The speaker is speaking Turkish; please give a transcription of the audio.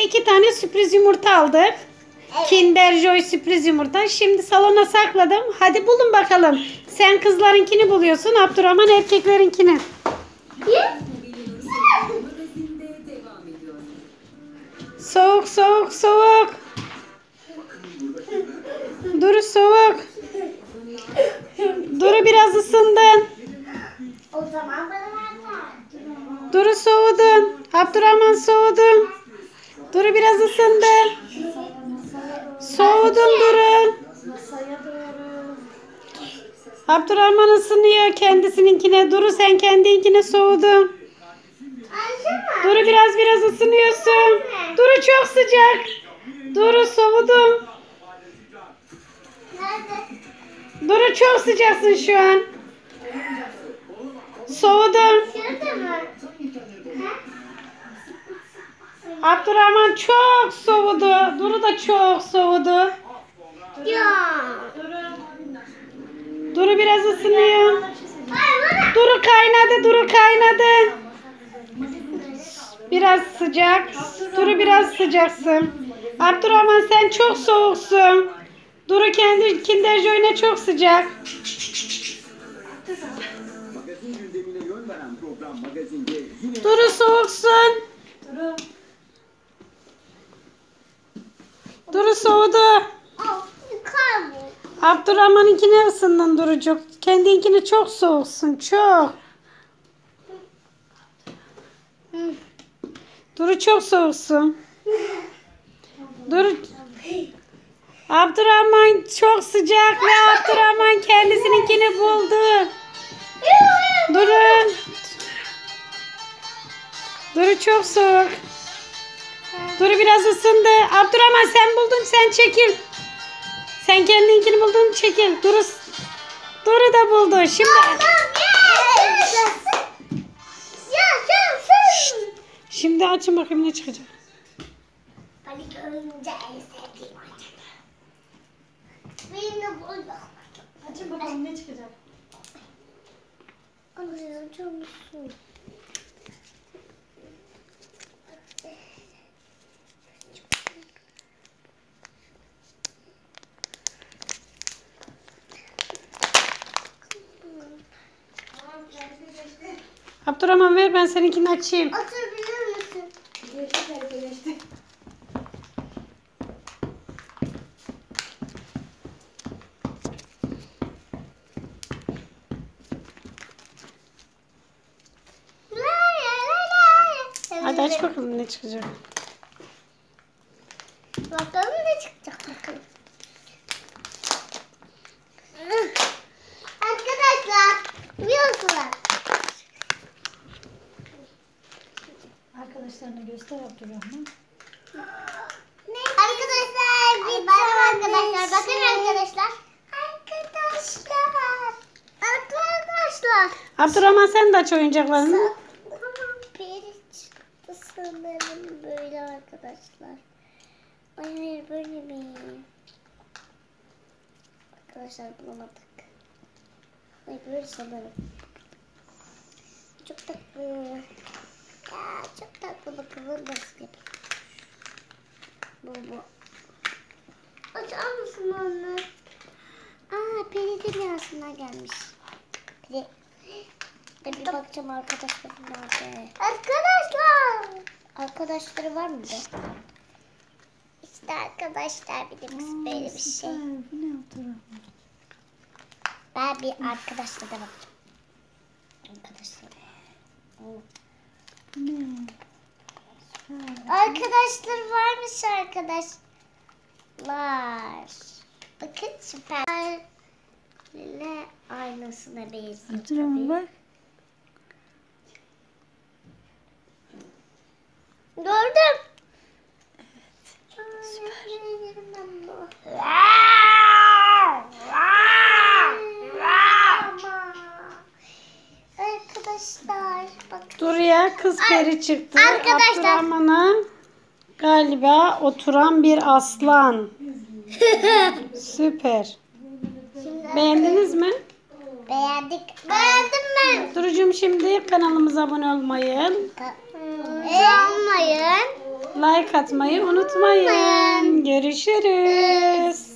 2 tane sürpriz yumurta aldık. Evet. Kinder Joy sürpriz yumurta. Şimdi salona sakladım. Hadi bulun bakalım. Sen kızlarınkini buluyorsun. Abdurrahman erkeklerinkini. Soğuk soğuk soğuk. Duru soğuk. Duru biraz ısındın. O zaman bana Duru soğudun. Abdurrahman soğudu. Duru biraz ısındı. Soğudun Duru. Abdurrahman ısınıyor kendisininkine. Duru sen kendinkine soğudun. Duru biraz ısınıyorsun. Duru çok sıcak. Duru soğudun. Duru çok sıcaksın şu an. Soğudun. Abdurrahman çok soğudu. Duru da çok soğudu. Duru biraz ısınıyor. Duru kaynadı. Duru kaynadı. Biraz sıcak. Duru biraz sıcaksın. Abdurrahman sen çok soğuksun. Duru kendi Kinder Joy'ne çok sıcak. Duru soğuksun. Duru soğudu. Abdurrahman'ınkine ısındın Durucuk. Kendinkine çok soğuksun. Çok. Duru çok soğuksun. Duru. Abdurrahman çok sıcak ve Abdurrahman kendisininkini buldu. Duru. Duru çok soğuk. Duru biraz ısındı. Abdurrahman sen buldun, sen çekil. Sen kendinkini buldun, çekil. Duru da buldu. Şimdi açın bakayım ne çıkacak. Açın bakalım ne çıkacak. Abdurrahman ver ben seninkini açayım. Açabilir misin? Hadi aç bakalım ne çıkacak. Bakalım ne çıkacak bakalım. Arkadaşlar biliyorsunuz. Arkadaşlarına göster Abdurrahman. Arkadaşlar arkadaşlar bakın arkadaşlar. Arkadaşlar. Abdurrahman sen de aç oyuncaklarını. Peri çıktı sanırım böyle arkadaşlar. Hayır böyle mi? Arkadaşlar bulamadık. Hayır böyle sanırım. Çok tatlı. Ya çok tatlı bakalım nasıl yapayım. Bu. Açar mısın onu? Peri dünyasına gelmiş. Peri. Bir bakacağım arkadaşlarım nerede? Arkadaşlar. Arkadaşları var mı da? İşte arkadaşlar bir de böyle bir şey. Ben bir arkadaşlara bakacağım. Arkadaşlar. Arkadaşlar varmış arkadaşlar. Bakın süper. Ne aynasına benziyor tabii. Bak. Gördüm. Arkadaşlar bak. Duru'ya kız peri çıktı. Arkadaşlar. Abdurrahman'a galiba oturan bir aslan. Süper. Beğendiniz mi? Beğendik. Beğendim ben. Duru'cum şimdi kanalımıza abone olmayı, Olmayın. Like atmayı unutmayın. Görüşürüz.